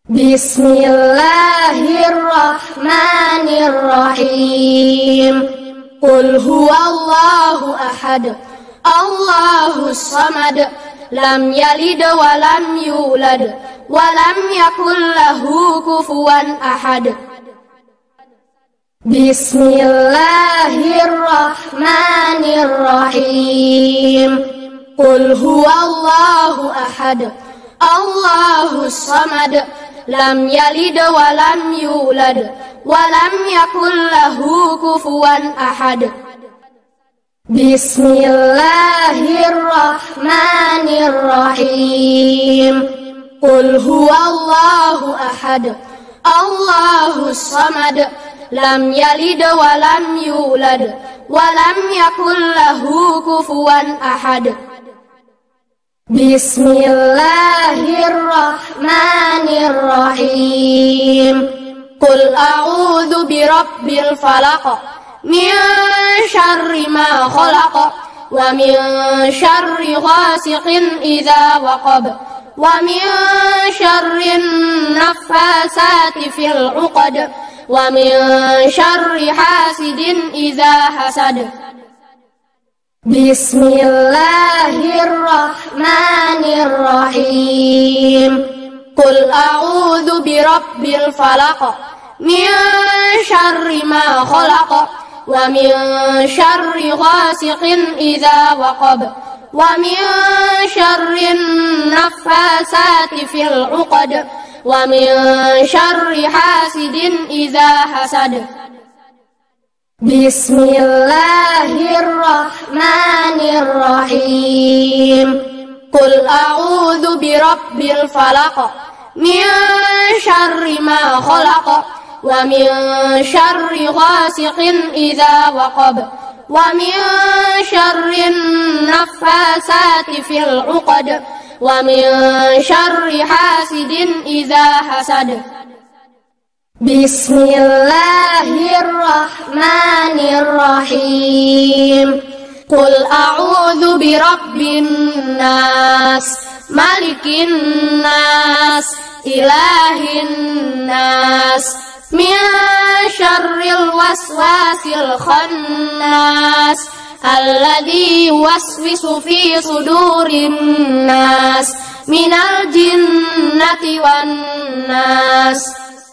Bismillahirrahmanirrahim. Qul huwallahu ahad, Allahus samad, lam yalid wa lam yulad, wa lam yakul lahu kufuwan ahad. Bismillahirrahmanirrahim. Qul huwallahu ahad, Allahus samad, lam yalid wa lam yulad, wa lam yakul lahu kufuwan ahad. Bismillahirrahmanirrahim. Qul huwallahu ahad, Allahus samad, lam yalid wa lam yulad, wa lam yakul lahu kufuwan ahad. Bismillahirrahmanirrahim. Qul a'udzu birabbil falaq, min syarri ma khalaq, wa min syarri ghasiqin idza waqab, wa min syarri naffasati fil 'uqad, wa min syarri hasidin idza hasad. Bismillahirrahmanirrahim. Qul a'udzu birabbil falaq, min syarri ma khalaq, wa min syarri ghasiqin idza waqab, wa min syarri naffasati fil 'uqad, wa min syarri hasidin idza hasad. Bismillahirrahmanirrahim. Qul a'udzu birabbil falaq, min syarri ma khalaq, wa min syarri ghasiqin idza waqab, wa min syarri naffasati fil 'uqad, wa min syarri hasidin idza hasad. Bismillahirrahmanirrahim. Qul a'udzu birabbin nas, malikin nas, ilahin nas, min syarril waswasil khannas, alladzi yuwaswisu fi sudurin nas, minal jinnati wan nas.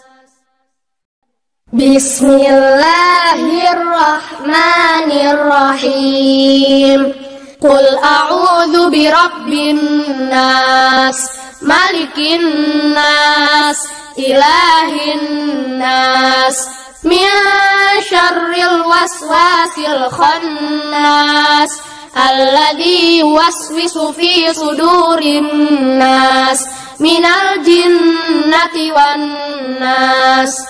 Bismillahirrahmanirrahim. Qul a'udzu birabbin nas, malikin nas, ilahin nas, min syarril waswasil khannas, alladzi yuwaswisu fi sudurin nas, minal jinnati wan nas.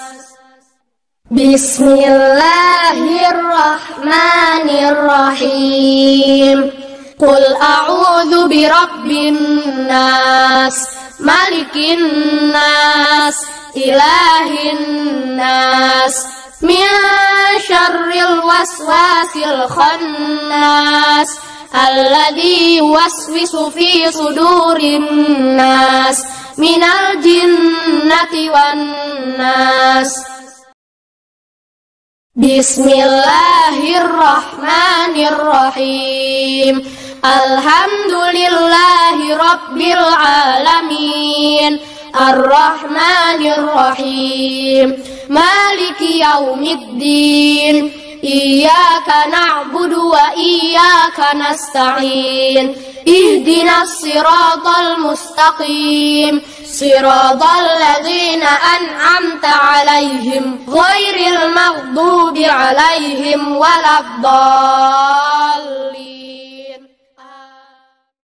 Bismillahirrahmanirrahim. Qul a'udzu birabbin nas, malikin nas, ilahin nas, min syarril waswasil khannas, alladzi yuwaswisu fi sudurin nas, minal jinnati wan nas. Bismillahirrahmanirrahim. Alhamdulillahi rabbil alamin, arrahmanirrahim, maliki yaumiddin, iyyaka na'budu wa iyyaka nasta'in, ihdinas siratal mustaqim, siratal ladzina an'amta 'alaihim, ghairil maghdubi 'alaihim waladdallin.